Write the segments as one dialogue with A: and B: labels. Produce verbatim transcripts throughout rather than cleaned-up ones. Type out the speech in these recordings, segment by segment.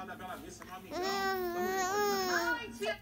A: lá da Bela Vista, no Amigão. Ai, tia.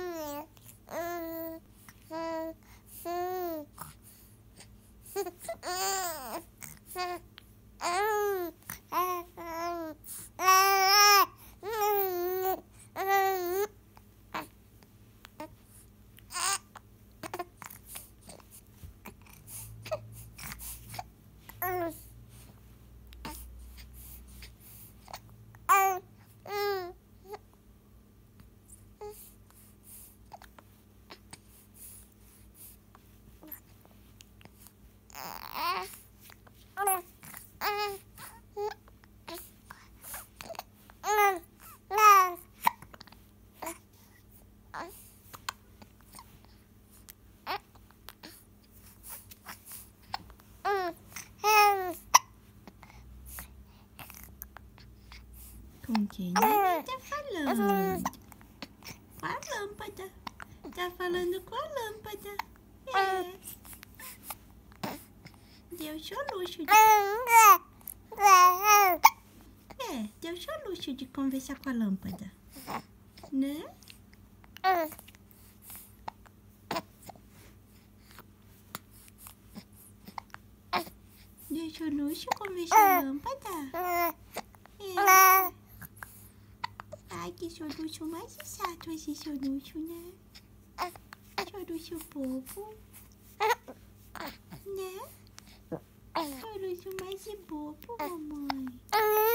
B: Com quem ele tá falando? Com a lâmpada. Tá falando com a lâmpada. É. Deu seu luxo de... É, deu seu luxo de conversar com a lâmpada. Né? Deu seu luxo conversar com a lâmpada. É. Ai, que seu luxo mais chato esse seu luxo, né? Seu luxo bobo. Né? Seu luxo mais bobo, mamãe.